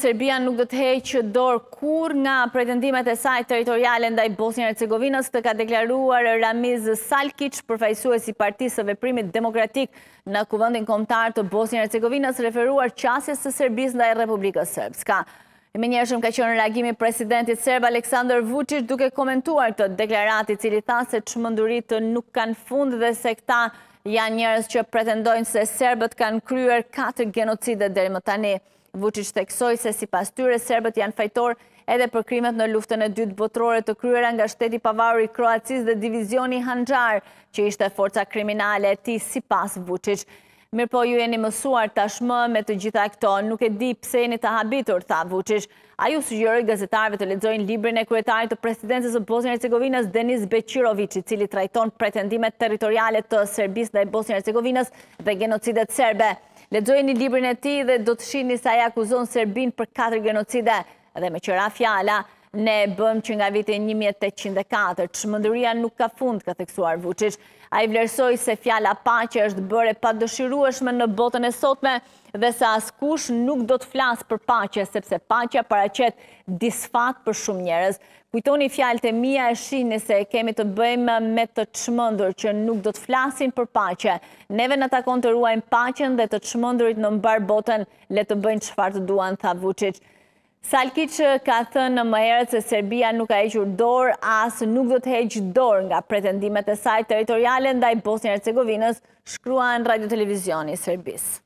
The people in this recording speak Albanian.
Serbia nuk do të heqë dorë kur nga pretendimet e saj territoriale ndaj Bosnjë e Hercegovinës, të ka deklaruar Ramiz Salkic, përfaqësuesi i Partisë së Veprimit Demokratik në Kuvendin Kombëtar të Bosnjë e Hercegovinës, referuar qasjes së Serbisë ndaj Republikës Srpska. I menjëhershëm ka qenë reagimi i presidentit serb Aleksandar Vučić duke komentuar këtë deklaratë, i cili tha se çmenduritë nuk kanë fund dhe se këta janë njerëz që pretendojnë se serbët kanë kryer 4 genocide deri më tani. Vučić theksoi se sipas tyre serbët janë fajtor edhe për krimet në luftën e dytë botërore të kryera nga shteti i pavarur i Kroacisë dhe divizioni Handxar, që ishte forca kriminale e tij sipas Vučić. Mirë po, ju jeni mësuar tashmë me të gjitha këto, nuk e di pse jeni të habitur, tha Vučić. Ai u sugjeroi gazetarëve të lexojnë librin e kryetarit të presidencës së Bosnjë e Hercegovinës Denis Beqirović, i cili trajton pretendimet territoriale të Serbisë ndaj Bosnjë e Hercegovinës dhe genocidet serbe. Lexojeni librin e tij dhe do të shihni se ai akuzon Serbinë për 4 genocide dhe me qëra fjala ne bëm që nga viti 1804. Çmendëria nuk ka fund, ka theksuar Vučić. Ai vlerësoi se fjala paqe është bërë e padëshirueshme në botën e sotme dhe se askush nuk do të flasë për paqe, sepse paqja paraqet disfat për shumë njerëz. Kujtoni fjalët e mia e shihni se kemi të bëjmë me të çmendur që nuk do të flasin për paqe. Neve na takon të ruajmë paqen dhe të çmendurit në mbar botën le të bëjnë çfarë të duan, tha Vučić. Salkic ka thënë më herët se Serbia nuk ka hequr dorë as nuk do të heqë dorë nga pretendimet e saj territoriale ndaj Bosnjë e Hercegovinës, shkruan Radio Televizioni i Serbisë.